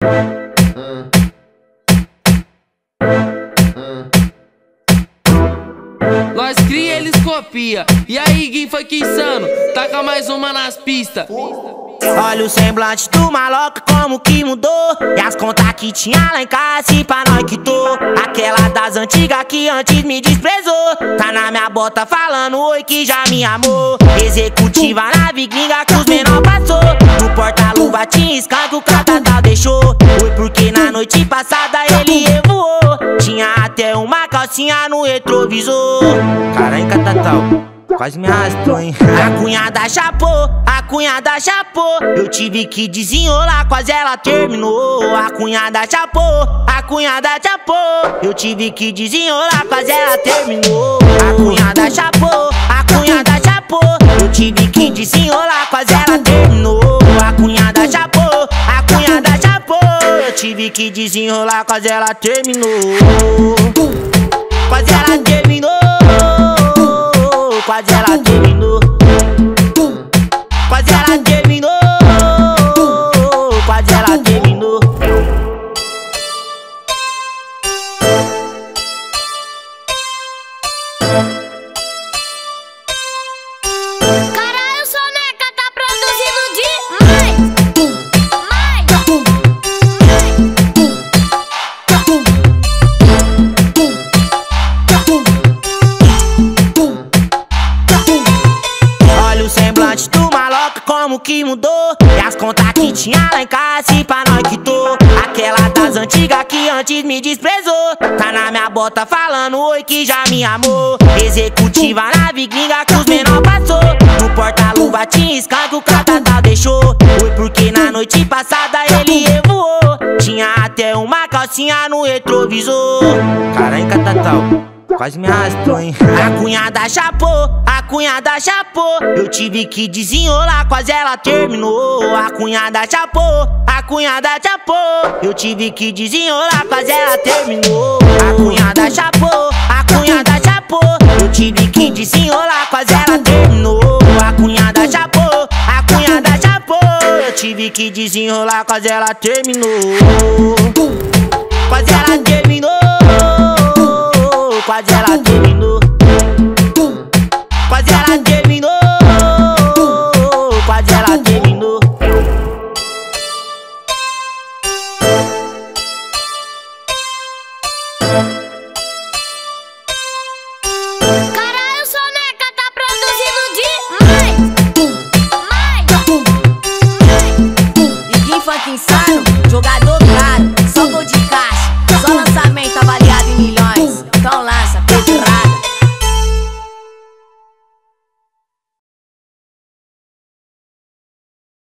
Nós cria, eles copia. E aí, Gui foi que insano, taca mais uma nas pistas. Olha o semblante do maloca como que mudou. E as contas que tinha lá em casa, se pra nós quitou. Aquela das antigas que antes me desprezou. Tá na minha bota falando oi que já me amou. Executiva nave gringa que os menor passou. No porta-luva tinha escanco, o Catatal deixou. Foi porque na noite passada ele revoou. Tinha até uma calcinha no retrovisor. Caralho, Catatal, quase me arrastou, hein? A cunhada chapou, a cunhada chapou. Eu tive que desenrolar, quase ela terminou. A cunhada chapou, a cunhada chapou. Eu tive que desenrolar, quase ela terminou. A cunhada chapou, a cunhada chapou. Eu tive que desenrolar, quase ela terminou. A cunhada chapou, a cunhada chapou. Eu tive que desenrolar, quase ela terminou. Quase ela terminou. Quase ela terminou. Quase ela terminou. Quase ela terminou. Caralho, Soneca tá produzindo demais. Olha o semblante do maloca como que mudou. E as contas que tinha lá em casa, se pra nós quitou. Aquela das antigas que antes me desprezou. Tá na minha bota falando oi que já me amou. Executiva nave gringa que os menor passou. No porta-luva tinha escanco, o Catatal deixou. Foi porque na noite passada ele revoou. Tinha até uma calcinha no retrovisor. Caralho, Catatal, quase me arrastou, hein? A cunhada chapou, a cunhada chapou. Eu tive que desenrolar, quase ela terminou. A cunhada chapou, a cunhada chapou. Eu tive que desenrolar, quase ela terminou. A cunhada chapou, a cunhada chapou. Eu tive que desenrolar, quase ela terminou. A cunhada chapou, a cunhada chapou. Eu tive que desenrolar, quase ela terminou. Quase ela terminou. Quase ela terminou.